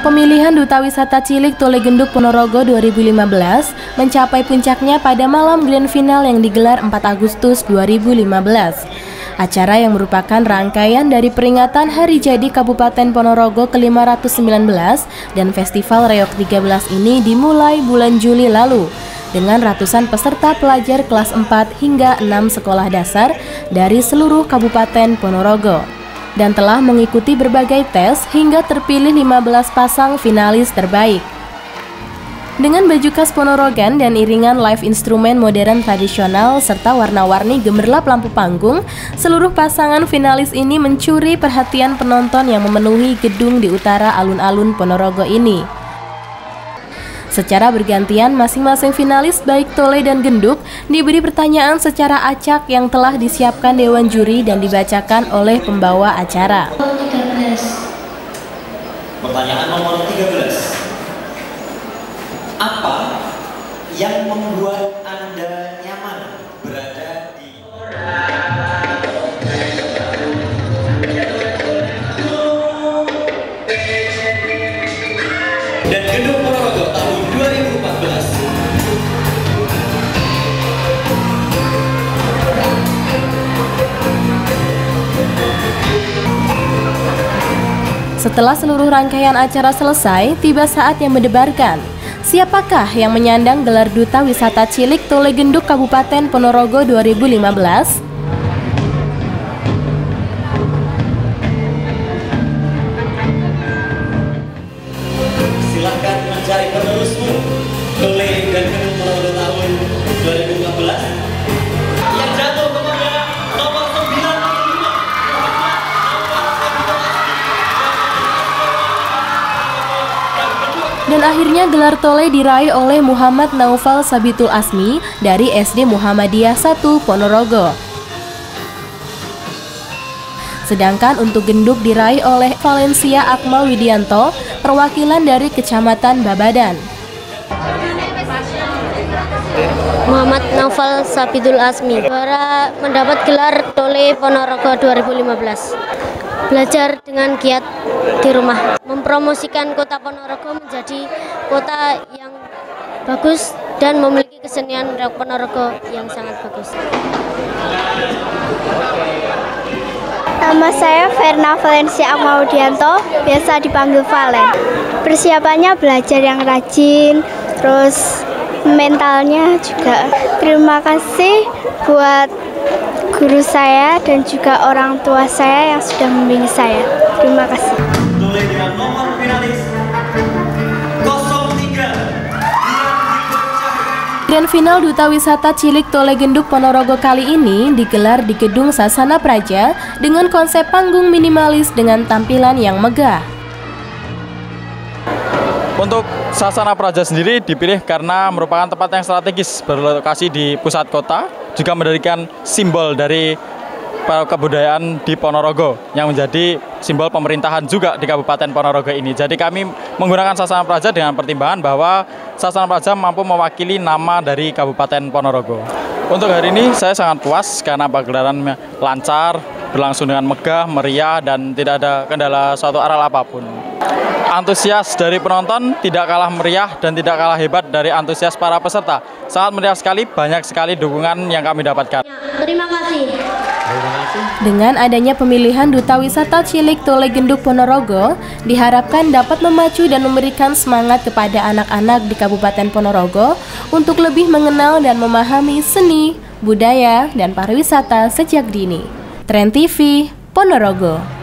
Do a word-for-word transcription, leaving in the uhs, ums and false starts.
Pemilihan Duta Wisata Cilik Tolegenduk Ponorogo dua ribu lima belas mencapai puncaknya pada malam grand final yang digelar empat Agustus dua ribu lima belas. Acara yang merupakan rangkaian dari peringatan Hari Jadi Kabupaten Ponorogo ke lima ratus sembilan belas dan Festival Reog tiga belas ini dimulai bulan Juli lalu dengan ratusan peserta pelajar kelas empat hingga enam sekolah dasar dari seluruh Kabupaten Ponorogo dan telah mengikuti berbagai tes hingga terpilih lima belas pasang finalis terbaik. Dengan baju khas Ponorogan dan iringan live instrumen modern tradisional serta warna-warni gemerlap lampu panggung, seluruh pasangan finalis ini mencuri perhatian penonton yang memenuhi gedung di utara alun-alun Ponorogo ini. Secara bergantian, masing-masing finalis baik Tole dan Genduk diberi pertanyaan secara acak yang telah disiapkan Dewan Juri dan dibacakan oleh pembawa acara. Pertanyaan nomor tiga belas. Apa yang membuat Anda nyaman berada di dan Gedung Ponorogo tahun dua ribu empat belas? Setelah seluruh rangkaian acara selesai, tiba saat yang mendebarkan. Siapakah yang menyandang gelar Duta Wisata Cilik Tolegenduk Kabupaten Ponorogo dua ribu lima belas? Silakan mencari penerusmu, Tole dan Gedung Ponorogo tahun dua ribu empat belas. Yang jatuh kepada nomor sembilan puluh lima. Dan akhirnya gelar Tole diraih oleh Muhammad Naufal Sabitul Asmi dari S D Muhammadiyah satu Ponorogo. Sedangkan untuk Genduk diraih oleh Valencia Akmal Widianto, perwakilan dari Kecamatan Babadan. Muhammad Naufal Sabitul Asmi juara mendapat gelar Tole Ponorogo dua ribu lima belas. Belajar dengan giat di rumah, mempromosikan kota Ponorogo menjadi kota yang bagus dan memiliki kesenian Reog Ponorogo yang sangat bagus. Nama saya Verna Valencia Akmaudianto, biasa dipanggil Valen. Persiapannya belajar yang rajin, terus mentalnya juga. Terima kasih buat guru saya dan juga orang tua saya yang sudah membimbing saya. Terima kasih. Tole dengan nomor finalis nol tiga. Grand final Duta Wisata Cilik Tolegenduk Ponorogo kali ini digelar di Gedung Sasana Praja dengan konsep panggung minimalis dengan tampilan yang megah. Untuk Sasana Praja sendiri dipilih karena merupakan tempat yang strategis berlokasi di pusat kota, juga mendirikan simbol dari kebudayaan di Ponorogo yang menjadi simbol pemerintahan juga di Kabupaten Ponorogo ini. Jadi kami menggunakan Sasana Praja dengan pertimbangan bahwa Sasana Praja mampu mewakili nama dari Kabupaten Ponorogo. Untuk hari ini saya sangat puas karena pagelaran lancar, berlangsung dengan megah, meriah, dan tidak ada kendala suatu aral apapun. Antusias dari penonton tidak kalah meriah dan tidak kalah hebat dari antusias para peserta. Sangat meriah sekali, banyak sekali dukungan yang kami dapatkan. Terima kasih. Dengan adanya pemilihan Duta Wisata Cilik Tolegenduk Ponorogo, diharapkan dapat memacu dan memberikan semangat kepada anak-anak di Kabupaten Ponorogo untuk lebih mengenal dan memahami seni, budaya, dan pariwisata sejak dini. Trend T V, Ponorogo.